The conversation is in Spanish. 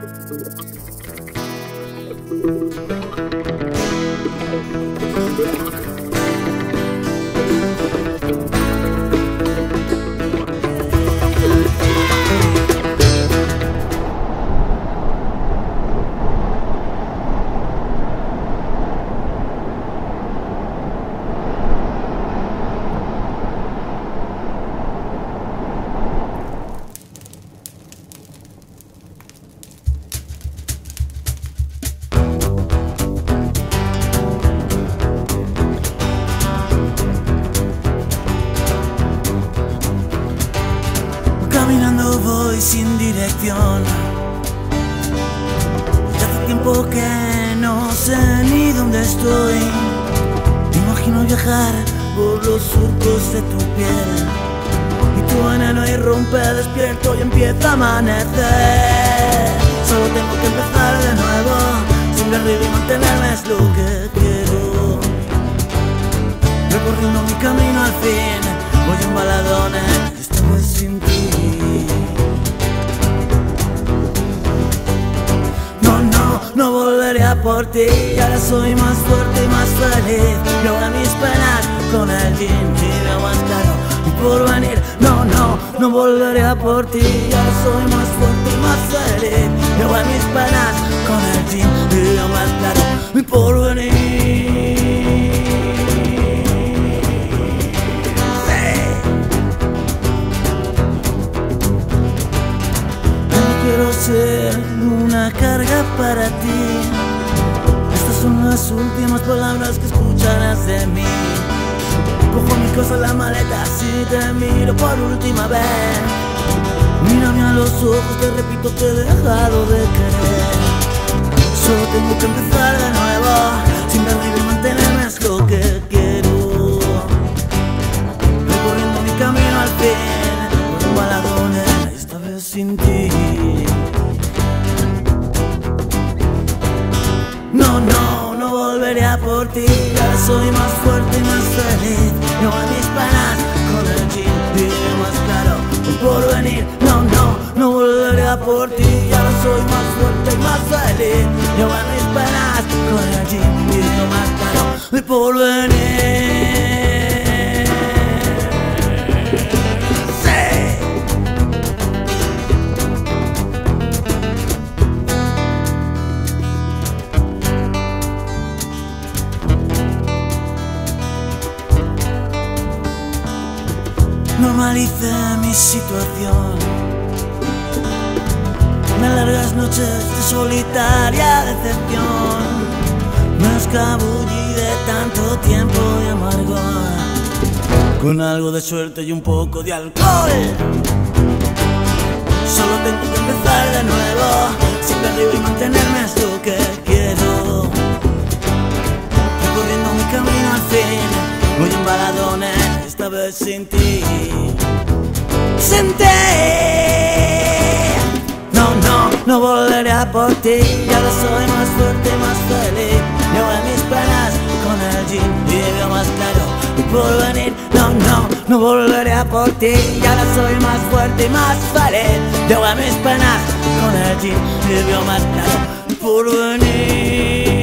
Caminando voy sin dirección. Ya hace tiempo que no sé ni dónde estoy. Te imagino viajar por los surcos de tu piel, y tu veneno irrumpe despierto y empieza a amanecer. Solo tengo que empezar de nuevo, sin arriba y mantenerme es lo que quiero. Recorriendo mi camino al fin, voy en baladones, esta vez sin ti. No volveré a por ti, ahora soy más fuerte y más feliz. Yo a mis penas con el gin y veo más claro mi porvenir. No volveré a por ti, ahora soy más fuerte y más feliz. Yo a mis penas con el gin y veo más claro mi porvenir. Quiero ser una carga para ti. Estas son las últimas palabras que escucharás de mí. Cojo mis cosas en la maleta si te miro por última vez. Mírame a los ojos, te repito, te he dejado de querer. Solo tengo que empezar de nuevo, sin derribar y mantenerme es lo que quiero. Recorriendo mi camino al fin, por un baladón, esta vez sin ti. No volveré a por ti, ahora soy más fuerte y más feliz. Yo a mis penas con el gin y veo más claro el porvenir. No volveré a por ti, ahora soy más fuerte y más feliz. Yo a mis penas con el gin y veo más claro el porvenir. Normalice mi situación, me largas noches de solitaria decepción. Me escabullí de tanto tiempo y amargor, con algo de suerte y un poco de alcohol. Solo tengo que empezar de nuevo, siempre arriba y mantenerme es lo que quiero. Recorriendo mi camino al fin, voy en baladones, esta vez sin ti. Sin ti. No volveré a por ti, ya ahora soy más fuerte y más feliz. Yo en mis penas con el gin y veo más claro mi porvenir. No volveré a por ti, ya ahora soy más fuerte y más feliz. Yo en mis penas con el gin y veo más claro mi porvenir.